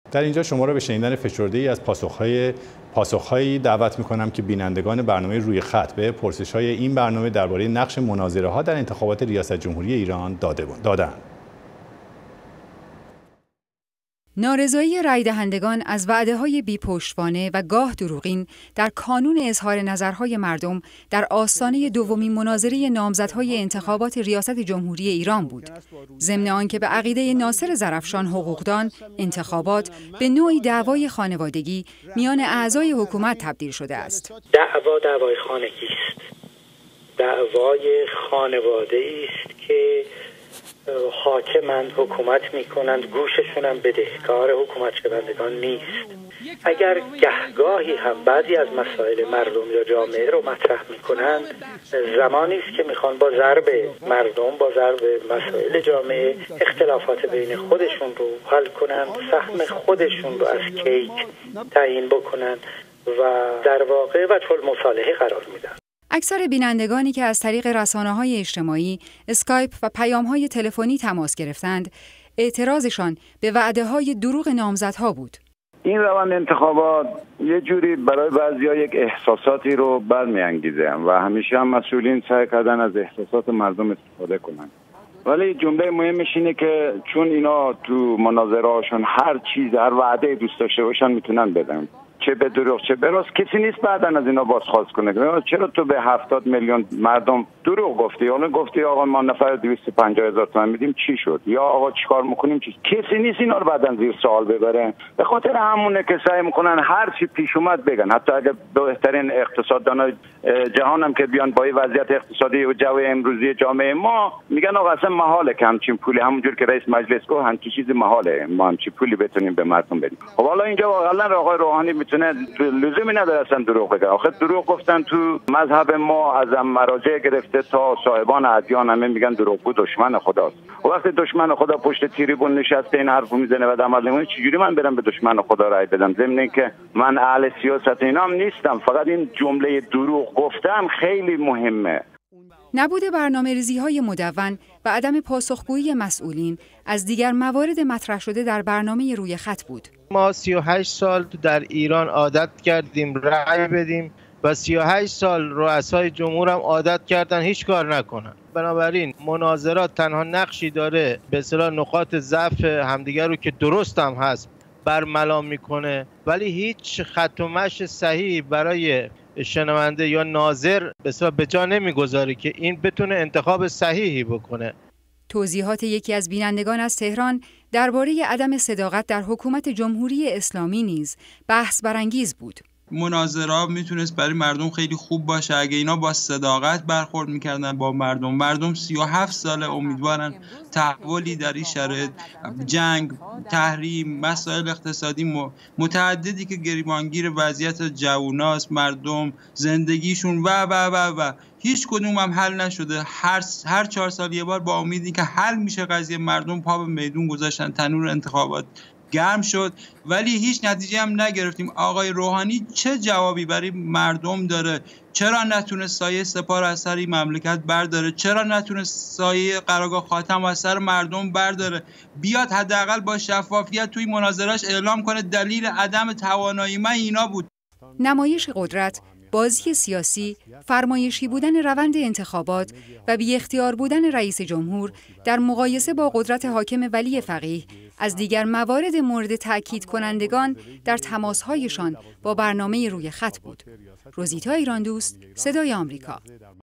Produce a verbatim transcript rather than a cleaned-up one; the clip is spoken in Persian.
در اینجا شما را به شنیدن فشرده‌ای از پاسخ‌های پاسخ‌هایی دعوت می‌کنم که بینندگان برنامه روی خط به پرسش‌های این برنامه درباره نقش مناظره‌ها در انتخابات ریاست جمهوری ایران داده دادند. نارضایی رای دهندگان از وعده‌های بی‌پشتوانه و گاه دروغین در کانون اظهار نظرهای مردم در آستانه دومین مناظره نامزدهای انتخابات ریاست جمهوری ایران بود. ضمن آنکه به عقیده ناصر ظرفشان حقوقدان، انتخابات به نوعی دعوای خانوادگی میان اعضای حکومت تبدیل شده است. دعوا دعوای خانگی است. دعوای خانواده است که حاکمند، حکومت میکنند، گوششونم بدهکار حکومت شوندگان نیست. اگر گهگاهی هم بعضی از مسائل مردم یا جامعه رو مطرح میکنند، زمانی است که میخوان با ضرب مردم، با ضرب مسائل جامعه اختلافات بین خودشون رو حل کنند، سهم خودشون رو از کیک تعیین بکنند و در واقع وجه المصالحه قرار میدن. اکثر بینندگانی که از طریق رسانه‌های اجتماعی، اسکایپ و پیام‌های تلفنی تماس گرفتند، اعتراضشان به وعده‌های دروغ نامزدها بود. این روند انتخابات یه جوری برای بعضی‌ها یک احساساتی رو برمی‌انگیزه و همیشه هم مسئولین سعی کردن از احساسات مردم استفاده کنن. ولی جمله مهمش اینه که چون اینا تو مناظره‌هاشون هر چیز، هر وعده دوست داشته باشن میتونن بدن. چه به دروغ چه به راست، کسی نیست بعدن از اینا بازخواست کنه. چرا تو به هفتاد میلیون مردم دروغ گفتی؟ حالا گفتی آقا ما نفر دویست و پنجاه هزار تومان میدیم، چی شد؟ یا آقا چیکار میکنیم؟ چی؟ کسی نیست اینا رو بعدن زیر سوال ببره. به خاطر همونه که سعی میکنن هر چی پیش اومد بگن. حتی اگه بهترین اقتصاددانای جهان هم که بیان با وضعیت اقتصادی و جو امروزی جامعه ما میگن آقا اصلا محاله که همچین پولی، همونجور که رئیس مجلس گفت همچین چیزی محاله ما همچین پولی بتونیم به مردم بدیم. خب حالا اینجا واقعا آقای روحانی میتونه، لزومی نداره اصلا دروغ بگن. آخه دروغ گفتن تو مذهب ما از مراجع گرفته تا صاحبان ادیان همه میگن دروغگو دشمن خداست. و وقتی دشمن خدا پشت تریبون نشسته این حرفو میزنه و عمل نمیکنه، چجوری من برم به دشمن خدا رای بدم؟ ضمن اینکه من اهل سیاست اینام نیستم، فقط این جمله دروغ گفتم خیلی مهمه. نبود برنامه‌ریزی‌های مدون و عدم پاسخگویی مسئولین از دیگر موارد مطرح شده در برنامه روی خط بود. ما سی و هشت سال در ایران عادت کردیم رأی بدیم و سی و هشت سال رؤسای جمهور هم عادت کردن هیچ کار نکنن. بنابراین مناظرات تنها نقشی داره به اصطلاح نقاط ضعف همدیگر رو که درست هم هست برملا میکنه، ولی هیچ خط و مشی صحیح برای شنونده یا ناظر به اصطلاح به جا نمیگذاره که این بتونه انتخاب صحیحی بکنه. توضیحات یکی از بینندگان از تهران درباره عدم صداقت در حکومت جمهوری اسلامی نیز بحث برانگیز بود. مناظره میتونست برای مردم خیلی خوب باشه اگه اینا با صداقت برخورد میکردن با مردم. مردم سی و هفت ساله امیدوارن تحولی در این شرایط، جنگ، تحریم، مسائل اقتصادی متعددی که گریبانگیر وضعیت جواناست، مردم زندگیشون و و و و هیچ کدوم هم حل نشده. هر هر چهار سال یه بار با امیدی که حل میشه قضیه مردم پا به میدون گذاشتن، تنور انتخابات گرم شد ولی هیچ نتیجه هم نگرفتیم. آقای روحانی چه جوابی برای مردم داره؟ چرا نتونه سایه سپاه از سر این مملکت برداره؟ چرا نتونه سایه قرارگاه خاتم از سر مردم برداره؟ بیاد حداقل با شفافیت توی مناظره‌اش اعلام کنه دلیل عدم توانایی من اینا بود. نمایش قدرت، بازی سیاسی، فرمایشی بودن روند انتخابات و بی اختیار بودن رئیس جمهور در مقایسه با قدرت حاکم ولی فقیه از دیگر موارد مورد تأکید کنندگان در تماسهایشان با برنامه روی خط بود. روزیتا ایران دوست، صدای آمریکا.